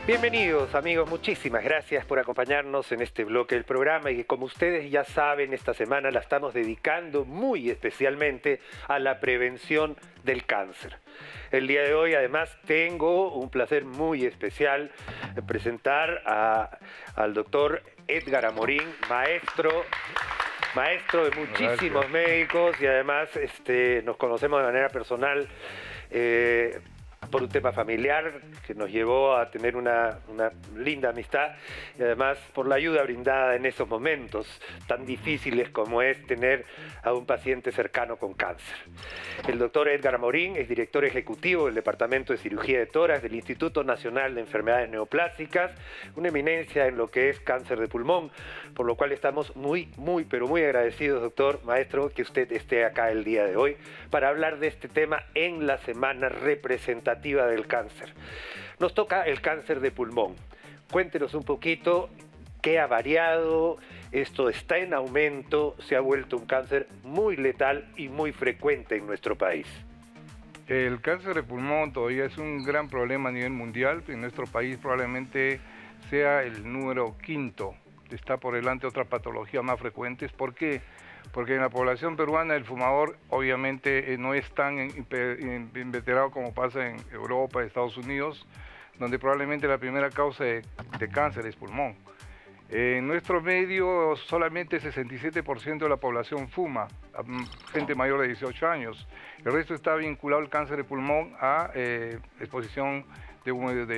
Bienvenidos amigos, muchísimas gracias por acompañarnos en este bloque del programa y que como ustedes ya saben esta semana la estamos dedicando muy especialmente a la prevención del cáncer. El día de hoy además tengo un placer muy especial de presentar al doctor Edgar Amorín, maestro de muchísimos médicos y además nos conocemos de manera personal por un tema familiar que nos llevó a tener una linda amistad y además por la ayuda brindada en esos momentos tan difíciles como es tener a un paciente cercano con cáncer. El doctor Edgar Amorín es director ejecutivo del Departamento de Cirugía de Tórax del Instituto Nacional de Enfermedades Neoplásicas, una eminencia en lo que es cáncer de pulmón, por lo cual estamos muy agradecidos, doctor, maestro, que usted esté acá el día de hoy para hablar de este tema en la semana representativa del cáncer. Nos toca el cáncer de pulmón. Cuéntenos un poquito qué ha variado, esto está en aumento, se ha vuelto un cáncer muy letal y muy frecuente en nuestro país. El cáncer de pulmón todavía es un gran problema a nivel mundial. En nuestro país probablemente sea el número 5, está por delante de otras patologías más frecuentes. ¿Por qué? Porque en la población peruana el fumador obviamente no es tan inveterado como pasa en Europa, Estados Unidos, donde probablemente la primera causa de cáncer es pulmón. En nuestro medio solamente 67% de la población fuma, gente mayor de 18 años. El resto está vinculado al cáncer de pulmón a exposición de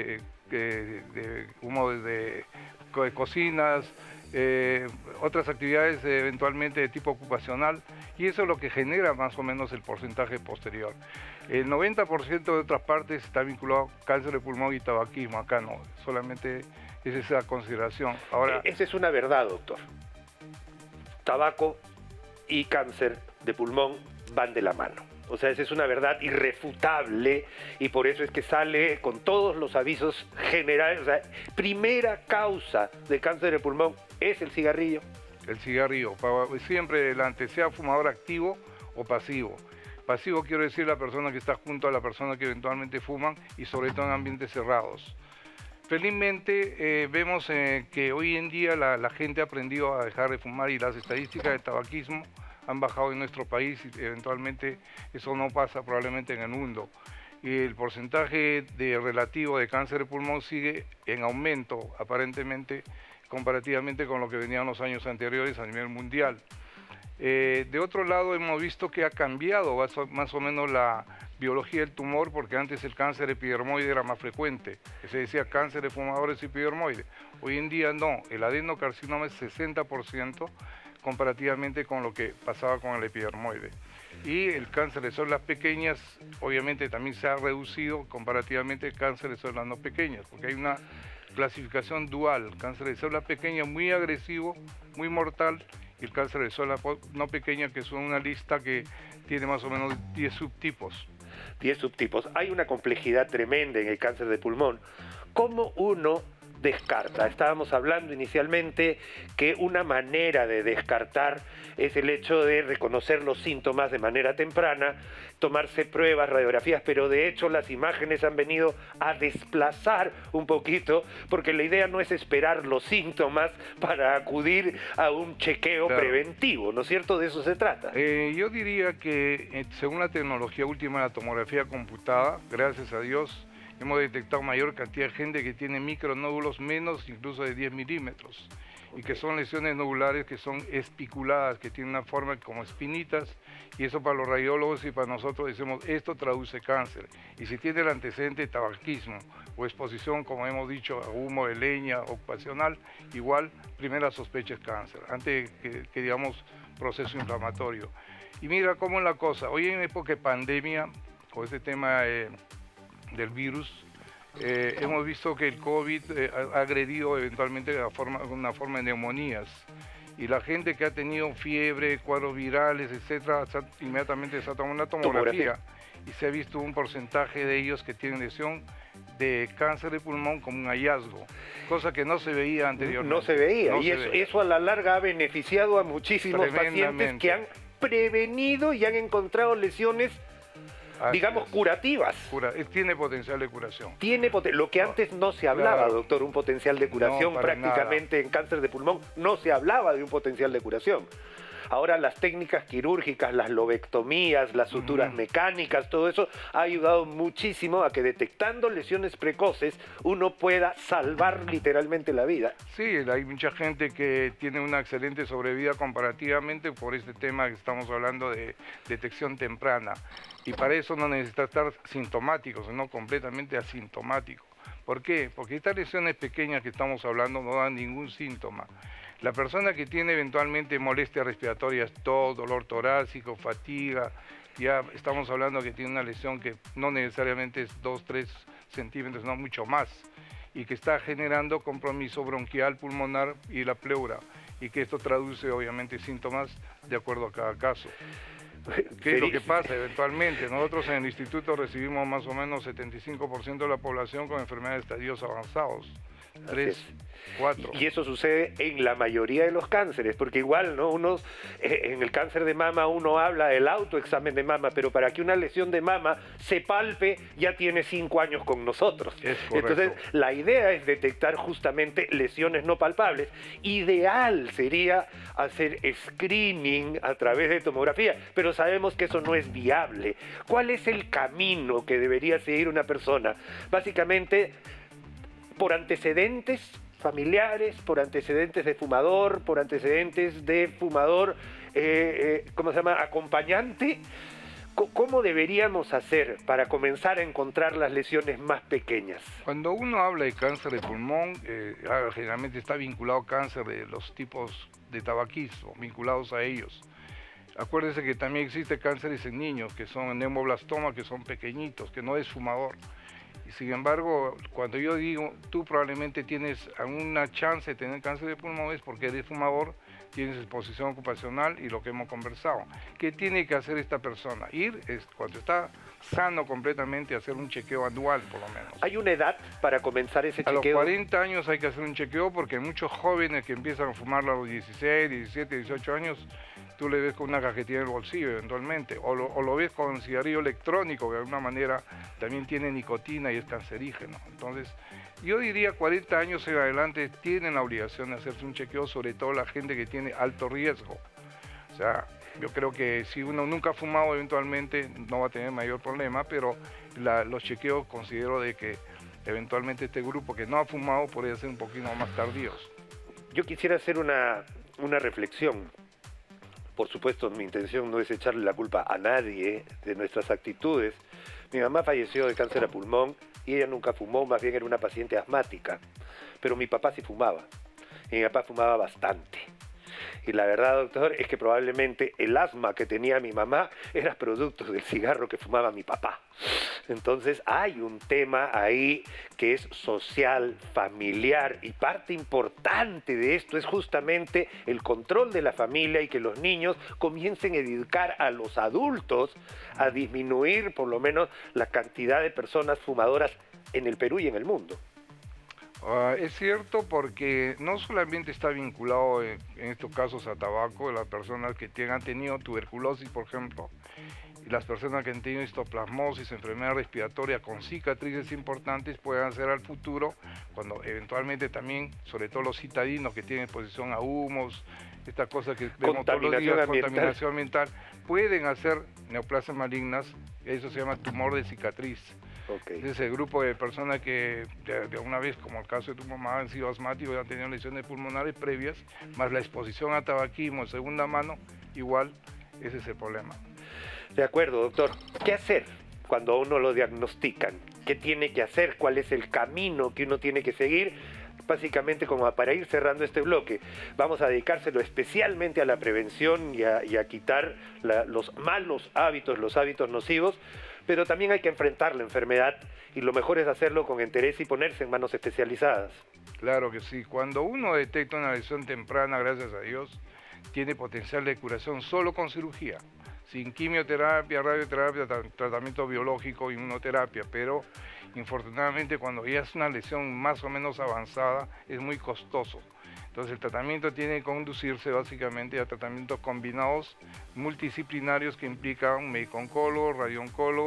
humo de cocinas, otras actividades eventualmente de tipo ocupacional, y eso es lo que genera más o menos el porcentaje posterior. El 90% de otras partes está vinculado a cáncer de pulmón y tabaquismo, acá no, solamente es esa consideración. Ahora, esa es una verdad, doctor. Tabaco y cáncer de pulmón van de la mano. O sea, esa es una verdad irrefutable y por eso es que sale con todos los avisos generales. O sea, primera causa de cáncer de pulmón es el cigarrillo. El cigarrillo, siempre delante, sea fumador activo o pasivo. Pasivo quiero decir la persona que está junto a la persona que eventualmente fuman y sobre todo en ambientes cerrados. Felizmente vemos que hoy en día la gente ha aprendido a dejar de fumar y las estadísticas de tabaquismo han bajado en nuestro país y eventualmente eso no pasa probablemente en el mundo. Y el porcentaje relativo de cáncer de pulmón sigue en aumento aparentemente comparativamente con lo que venían los años anteriores a nivel mundial. De otro lado hemos visto que ha cambiado más o menos la biología del tumor, porque antes el cáncer epidermoide era más frecuente, que se decía cáncer de fumadores epidermoide. Hoy en día no, el adenocarcinoma es 60% comparativamente con lo que pasaba con el epidermoide. Y el cáncer de células pequeñas obviamente también se ha reducido comparativamente al cáncer de células no pequeñas, porque hay una clasificación dual, cáncer de células pequeñas muy agresivo, muy mortal, y el cáncer de células no pequeñas, que son una lista que tiene más o menos 10 subtipos. 10 subtipos. Hay una complejidad tremenda en el cáncer de pulmón. ¿Cómo uno descarta? Estábamos hablando inicialmente que una manera de descartar es el hecho de reconocer los síntomas de manera temprana, tomarse pruebas, radiografías, pero de hecho las imágenes han venido a desplazar un poquito, porque la idea no es esperar los síntomas para acudir a un chequeo preventivo, ¿no es cierto? De eso se trata. Yo diría que según la tecnología última de la tomografía computada, gracias a Dios, hemos detectado mayor cantidad de gente que tiene micronódulos menos incluso de 10 milímetros y que son lesiones nodulares que son espiculadas, que tienen una forma como espinitas, y eso para los radiólogos y para nosotros decimos, esto traduce cáncer. Y si tiene el antecedente de tabaquismo o exposición, como hemos dicho, a humo de leña ocupacional, igual primera sospecha es cáncer, antes que digamos proceso inflamatorio. Y mira cómo es la cosa, hoy en época de pandemia, con este tema del virus, hemos visto que el COVID ha agredido eventualmente una forma de neumonías, y la gente que ha tenido fiebre, cuadros virales, etcétera, inmediatamente se ha tomado una tomografía y se ha visto un porcentaje de ellos que tienen lesión de cáncer de pulmón como un hallazgo, cosa que no se veía anteriormente. No se veía, y eso a la larga ha beneficiado a muchísimos pacientes que han prevenido y han encontrado lesiones digamos, curativas. Tiene potencial de curación. Tiene lo que antes no se hablaba, claro, doctor, un potencial de curación, no, prácticamente nada. en cáncer de pulmón no se hablaba de un potencial de curación. Ahora las técnicas quirúrgicas, las lobectomías, las suturas mecánicas, todo eso ha ayudado muchísimo a que detectando lesiones precoces uno pueda salvar literalmente la vida. Sí, hay mucha gente que tiene una excelente sobrevida comparativamente por este tema que estamos hablando de detección temprana. Y para eso no necesita estar sintomático, sino completamente asintomático. ¿Por qué? Porque estas lesiones pequeñas que estamos hablando no dan ningún síntoma. La persona que tiene eventualmente molestias respiratorias, tos, dolor torácico, fatiga, ya estamos hablando que tiene una lesión que no necesariamente es 2-3 centímetros, no mucho más, y que está generando compromiso bronquial, pulmonar y la pleura, y que esto traduce obviamente síntomas de acuerdo a cada caso. ¿Qué es lo que pasa eventualmente? Nosotros en el instituto recibimos más o menos 75% de la población con enfermedades de estadios avanzados. 3, 4. Y eso sucede en la mayoría de los cánceres, porque igual, ¿no? En el cáncer de mama uno habla del autoexamen de mama, pero para que una lesión de mama se palpe ya tiene 5 años con nosotros. Entonces, la idea es detectar justamente lesiones no palpables. Ideal sería hacer screening a través de tomografía, pero sabemos que eso no es viable. ¿Cuál es el camino que debería seguir una persona? Básicamente, por antecedentes familiares, por antecedentes de fumador, por antecedentes de fumador, ¿cómo se llama?, acompañante. ¿Cómo deberíamos hacer para comenzar a encontrar las lesiones más pequeñas? Cuando uno habla de cáncer de pulmón, generalmente está vinculado a cáncer de los tipos de tabaquismo, vinculados a ellos. Acuérdense que también existe cánceres en niños, que son neumoblastoma, que son pequeñitos, que no es fumador. Sin embargo, cuando yo digo, tú probablemente tienes una chance de tener cáncer de pulmón, es porque eres fumador, tienes exposición ocupacional y lo que hemos conversado. ¿Qué tiene que hacer esta persona? Cuando está sano completamente, hacer un chequeo anual por lo menos. ¿Hay una edad para comenzar ese chequeo? A los 40 años hay que hacer un chequeo porque muchos jóvenes que empiezan a fumar a los 16, 17, 18 años, tú le ves con una cajetilla en el bolsillo eventualmente, o lo ves con cigarrillo electrónico, que de alguna manera también tiene nicotina y es cancerígeno. Entonces, yo diría 40 años en adelante tienen la obligación de hacerse un chequeo, sobre todo la gente que tiene alto riesgo. O sea, yo creo que si uno nunca ha fumado eventualmente no va a tener mayor problema, pero los chequeos considero de que eventualmente este grupo que no ha fumado podría ser un poquito más tardíos. Yo quisiera hacer una reflexión. Por supuesto, mi intención no es echarle la culpa a nadie de nuestras actitudes. Mi mamá falleció de cáncer a pulmón y ella nunca fumó, más bien era una paciente asmática. Pero mi papá sí fumaba, y mi papá fumaba bastante. Y la verdad, doctor, es que probablemente el asma que tenía mi mamá era producto del cigarro que fumaba mi papá. Entonces hay un tema ahí que es social, familiar, y parte importante de esto es justamente el control de la familia y que los niños comiencen a educar a los adultos a disminuir por lo menos la cantidad de personas fumadoras en el Perú y en el mundo. Es cierto, porque no solamente está vinculado en estos casos a tabaco, las personas que han tenido tuberculosis, por ejemplo, y las personas que han tenido histoplasmosis, enfermedad respiratoria con cicatrices importantes, pueden hacer al futuro, cuando eventualmente también, sobre todo los citadinos que tienen exposición a humos, estas cosas que vemos todos los días, contaminación ambiental, pueden hacer neoplasias malignas, eso se llama tumor de cicatriz. Okay. Es el grupo de personas que de una vez, como el caso de tu mamá, han sido asmáticos y han tenido lesiones pulmonares previas, más la exposición a tabaquismo de segunda mano, igual ese es el problema. De acuerdo, doctor. ¿Qué hacer cuando a uno lo diagnostican? ¿Qué tiene que hacer? ¿Cuál es el camino que uno tiene que seguir? Básicamente, como para ir cerrando este bloque, vamos a dedicárselo especialmente a la prevención y a quitar los malos hábitos, los hábitos nocivos, pero también hay que enfrentar la enfermedad y lo mejor es hacerlo con interés y ponerse en manos especializadas. Claro que sí. Cuando uno detecta una lesión temprana, gracias a Dios, tiene potencial de curación solo con cirugía, sin quimioterapia, radioterapia, tratamiento biológico, inmunoterapia, pero infortunadamente cuando ya es una lesión más o menos avanzada es muy costoso. Entonces el tratamiento tiene que conducirse básicamente a tratamientos combinados multidisciplinarios que implican un médico-oncólogo, radio-oncólogo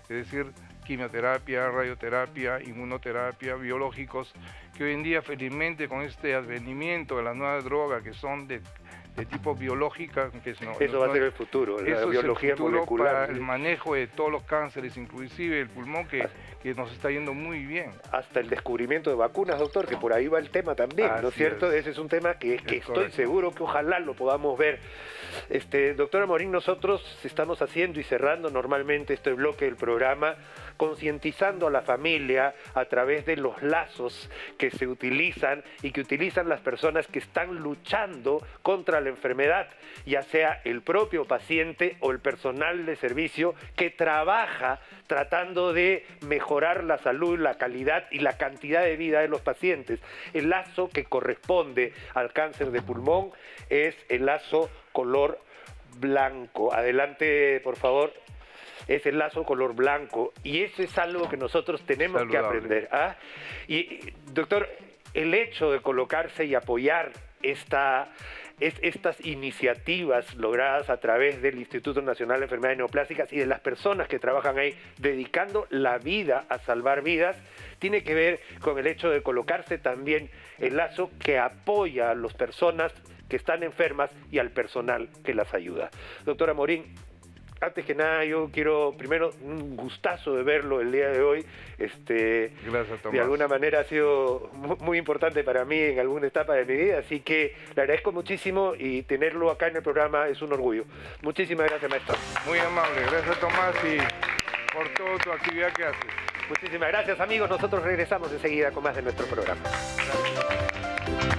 es decir, quimioterapia, radioterapia, inmunoterapia, biológicos, que hoy en día felizmente con este advenimiento de las nuevas drogas que son de tipo biológica, que eso va a ser el futuro, la biología molecular. Para el manejo de todos los cánceres, inclusive el pulmón, que nos está yendo muy bien. Hasta el descubrimiento de vacunas, doctor, que por ahí va el tema también, ¿no es cierto? Ese es un tema que estoy seguro que ojalá lo podamos ver. Doctora Morín, nosotros estamos haciendo y cerrando normalmente este bloque del programa concientizando a la familia a través de los lazos que se utilizan y que utilizan las personas que están luchando contra la enfermedad, ya sea el propio paciente o el personal de servicio que trabaja tratando de mejorar la salud, la calidad y la cantidad de vida de los pacientes. El lazo que corresponde al cáncer de pulmón es el lazo color blanco. Adelante, por favor. Es el lazo color blanco y eso es algo que nosotros tenemos que aprender. Y, doctor, el hecho de colocarse y apoyar estas iniciativas logradas a través del Instituto Nacional de Enfermedades Neoplásicas y de las personas que trabajan ahí dedicando la vida a salvar vidas, tiene que ver con el hecho de colocarse también el lazo que apoya a las personas que están enfermas y al personal que las ayuda. Doctora Morín, antes que nada, yo quiero, primero, un gustazo de verlo el día de hoy. Gracias, Tomás. De alguna manera ha sido muy importante para mí en alguna etapa de mi vida, así que le agradezco muchísimo y tenerlo acá en el programa es un orgullo. Muchísimas gracias, maestro. Muy amable, gracias, Tomás, y por toda tu actividad que haces. Muchísimas gracias, amigos. Nosotros regresamos enseguida con más de nuestro programa. Gracias.